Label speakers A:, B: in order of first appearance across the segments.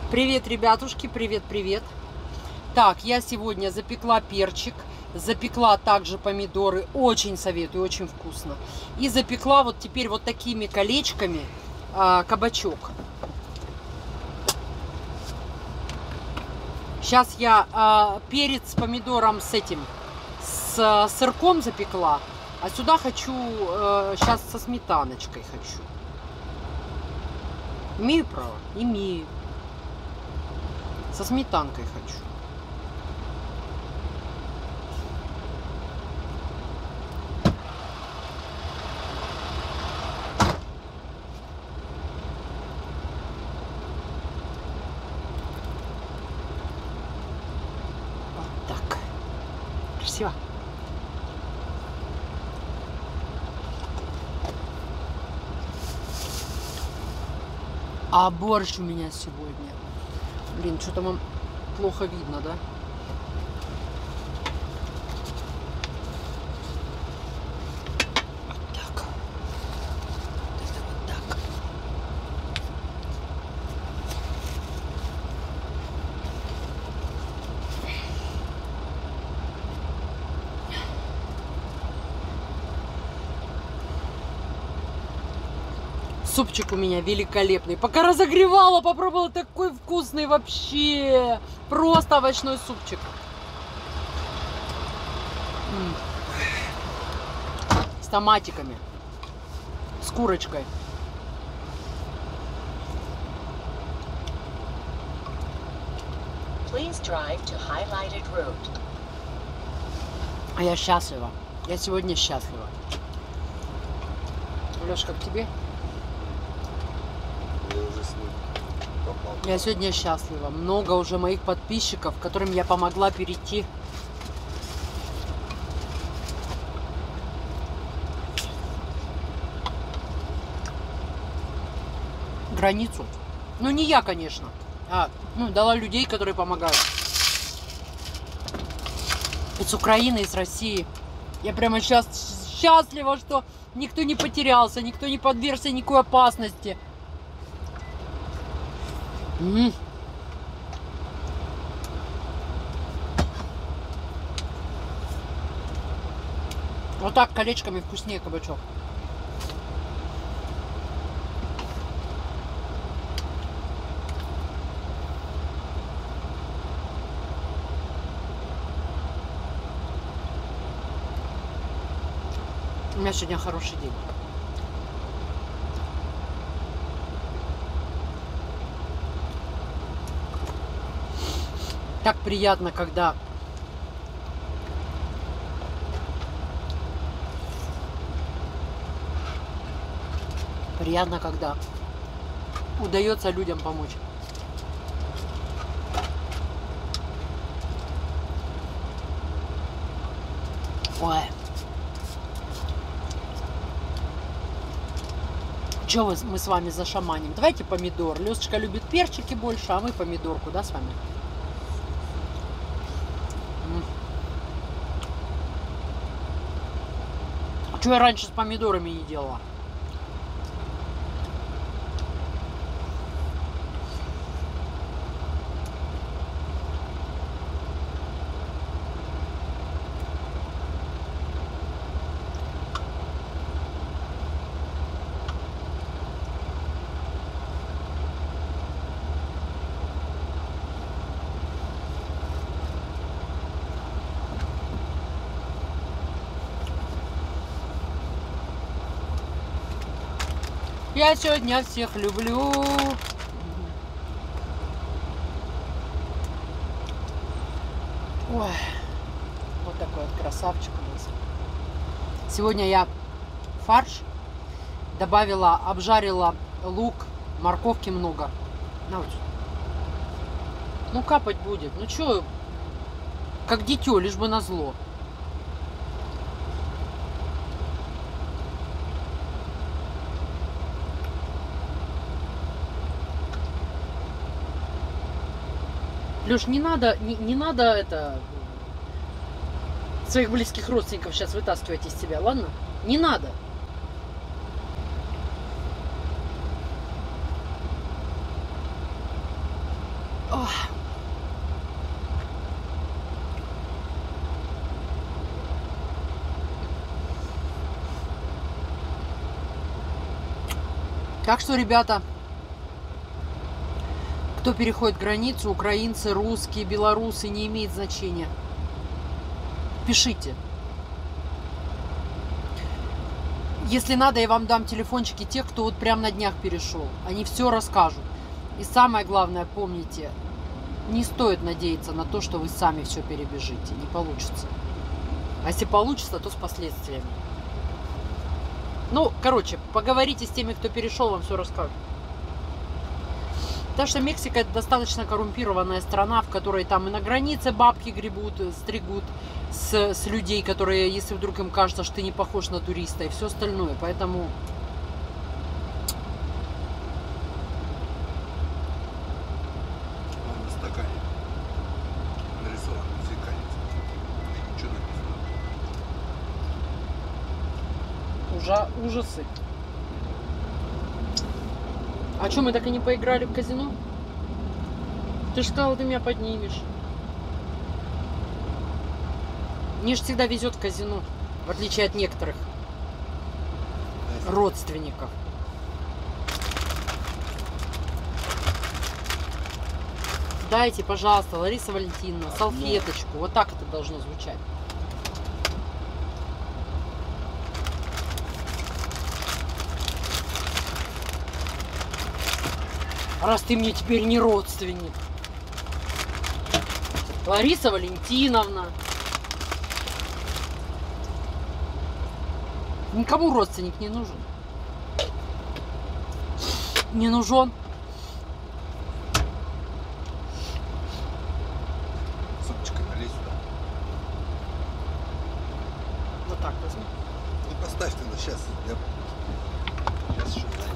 A: Привет, ребятушки, привет. Так, я сегодня запекла перчик, запекла также помидоры, очень советую, очень вкусно. И запекла вот теперь вот такими колечками кабачок. Сейчас я перец с помидором с этим, с сырком запекла, а сюда хочу, сейчас со сметаночкой хочу. Имею право? Имею. Со сметанкой хочу. Вот так. Красиво. А борщ у меня сегодня. Блин, что-то вам плохо видно, да? Вот так. Вот так. Супчик у меня великолепный. Пока разогревала, попробовала, такой вкусный вообще. Просто овощной супчик. С томатиками. С курочкой.
B: Please drive to highlighted route.
A: А я счастлива. Я сегодня счастлива. Лёш, как тебе? Я сегодня счастлива. Много уже моих подписчиков, которым я помогла перейти границу. Ну, не я, конечно. Дала людей, которые помогают. И с Украины, и с России. Я прямо сейчас счастлива, что никто не потерялся, никто не подвергся никакой опасности. Вот так колечками вкуснее кабачок. У меня сегодня хороший день. Так приятно, когда удается людям помочь. Ой. Чё мы с вами зашаманим? Давайте помидор. Лёсочка любит перчики больше, а мы помидорку, да, с вами? Чё я раньше с помидорами не делала? Я сегодня всех люблю. Ой, вот такой вот красавчик у нас. Сегодня я фарш добавила, обжарила лук, морковки много. На вот. Ну капать будет. Ну чё, как дитё, лишь бы назло. Лёш, не надо это своих близких родственников сейчас вытаскивать из тебя, ладно? Не надо. Ох. Так что, ребята, кто переходит границу, украинцы, русские, белорусы, не имеет значения. Пишите. Если надо, я вам дам телефончики тех, кто вот прям на днях перешел. Они все расскажут. И самое главное, помните, не стоит надеяться на то, что вы сами все перебежите. Не получится. А если получится, то с последствиями. Ну, короче, поговорите с теми, кто перешел, вам все расскажут. Потому что Мексика — это достаточно коррумпированная страна, в которой там и на границе бабки гребут, стригут с людей, которые, если вдруг им кажется, что ты не похож на туриста, и все остальное. Поэтому...
C: На стакане нарисован мексиканец. Что написано?
A: Ужасы. А что, мы так и не поиграли в казино? Ты же сказал, ты меня поднимешь. Мне же всегда везет в казино, в отличие от некоторых родственников. Дайте, пожалуйста, Лариса Валентиновна, салфеточку. Вот так это должно звучать. Раз ты мне теперь не родственник. Лариса Валентиновна. Никому родственник не нужен. Не нужен.
C: Супчикой налей сюда.
A: Вот так возьми.
C: Ну поставь ты на сейчас. Сейчас еще дай.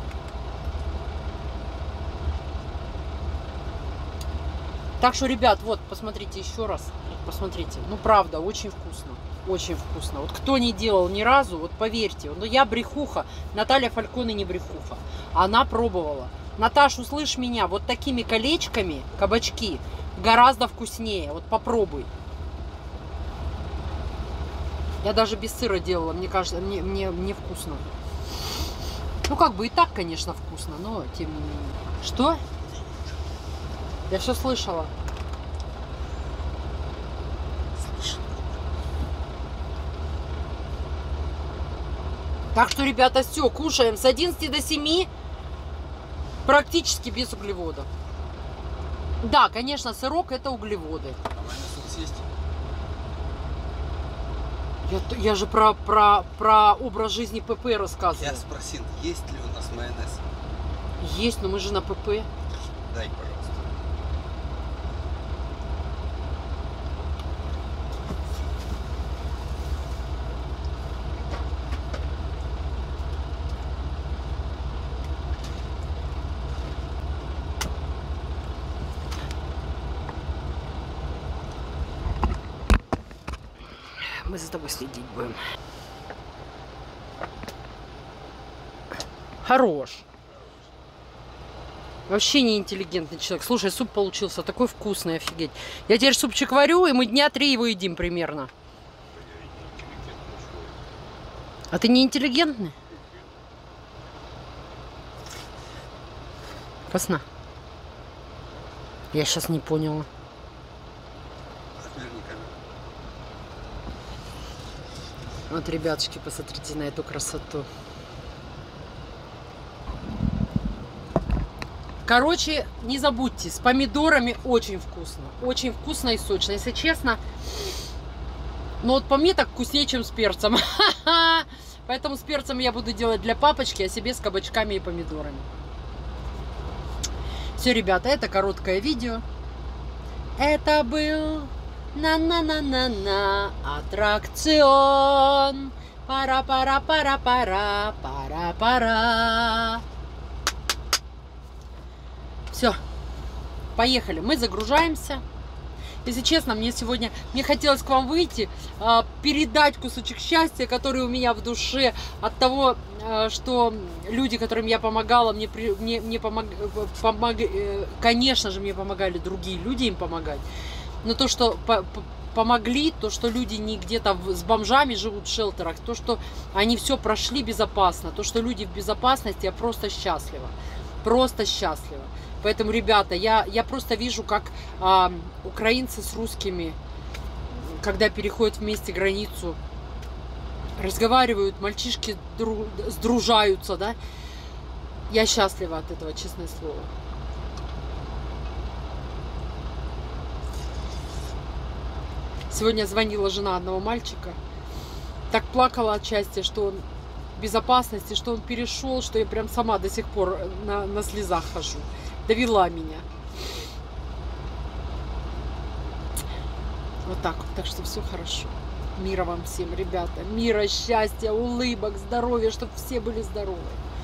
A: Так что, ребят, вот, посмотрите еще раз. Посмотрите. Ну, правда, очень вкусно. Очень вкусно. Вот кто не делал ни разу, вот поверьте. Ну, я брехуха. Наталья Фальконе не брехуха. Она пробовала. Наташ, услышь меня. Вот такими колечками кабачки гораздо вкуснее. Вот попробуй. Я даже без сыра делала. Мне кажется, мне вкусно. Ну, как бы и так, конечно, вкусно. Но, тем не менее. Что? Я все слышала. Так что, ребята, все, кушаем с 11 до 7 практически без углеводов. Да, конечно, сырок — это углеводы.
C: А майонез у нас есть?
A: Я же про образ жизни ПП рассказываю.
C: Я спросил, есть ли у нас майонез?
A: Есть, но мы же на ПП.
C: Дай, пожалуйста.
A: Мы за тобой следить будем. Хорош. Вообще не интеллигентный человек. Слушай, суп получился такой вкусный, офигеть. Я теперь супчик варю, и мы дня 3 его едим примерно. А ты не интеллигентный? Вкусно. Я сейчас не поняла. Вот, ребятушки, посмотрите на эту красоту. Короче, не забудьте, с помидорами очень вкусно. Очень вкусно и сочно. Если честно, ну вот по мне так вкуснее, чем с перцем. Поэтому с перцем я буду делать для папочки, а себе с кабачками и помидорами. Все, ребята, это короткое видео. Это был... На-на-на-на-на, аттракцион. Пара-пара-пара-пара-пара-пара. Все, поехали. Мы загружаемся. Если честно, мне хотелось к вам выйти, передать кусочек счастья, который у меня в душе от того, что люди, которым я помогала, конечно же, мне помогали другие люди им помогать. Но то, что помогли, то, что люди не где-то с бомжами живут в шелтерах, то, что они все прошли безопасно, то, что люди в безопасности, я просто счастлива. Просто счастлива. Поэтому, ребята, я просто вижу, как украинцы с русскими, когда переходят вместе границу, разговаривают, мальчишки сдружаются, да. Я счастлива от этого, честное слово. Сегодня звонила жена одного мальчика, так плакала от счастья, что он в безопасности, что он перешел, что я прям сама до сих пор на слезах хожу. Довела меня. Вот так вот. Так что все хорошо. Мира вам всем, ребята. Мира, счастья, улыбок, здоровья, чтобы все были здоровы.